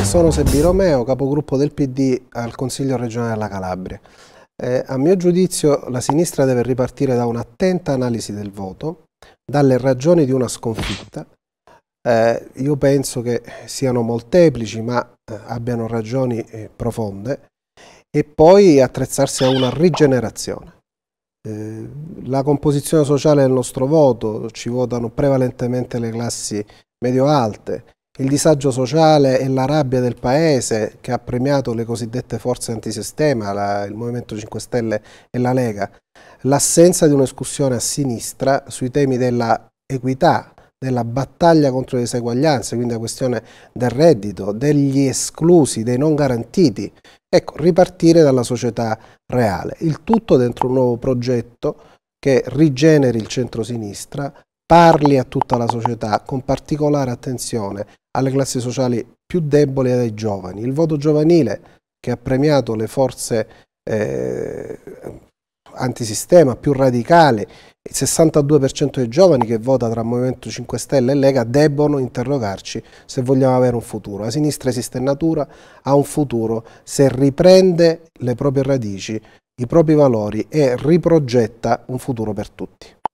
Sono Sebbi Romeo, capogruppo del PD al Consiglio regionale della Calabria. A mio giudizio la sinistra deve ripartire da un'attenta analisi del voto, dalle ragioni di una sconfitta. Io penso che siano molteplici, ma abbiano ragioni profonde, e poi attrezzarsi a una rigenerazione. La composizione sociale del nostro voto: ci votano prevalentemente le classi medio-alte. Il disagio sociale e la rabbia del paese, che ha premiato le cosiddette forze antisistema, il Movimento 5 Stelle e la Lega, l'assenza di una discussione a sinistra sui temi della equità, della battaglia contro le diseguaglianze, quindi la questione del reddito, degli esclusi, dei non garantiti. Ecco, ripartire dalla società reale, il tutto dentro un nuovo progetto che rigeneri il centro-sinistra, parli a tutta la società con particolare attenzione alle classi sociali più deboli e ai giovani. Il voto giovanile, che ha premiato le forze antisistema più radicali, il 62% dei giovani che vota tra Movimento 5 Stelle e Lega, debbono interrogarci se vogliamo avere un futuro. La sinistra esiste in natura, ha un futuro se riprende le proprie radici, i propri valori e riprogetta un futuro per tutti.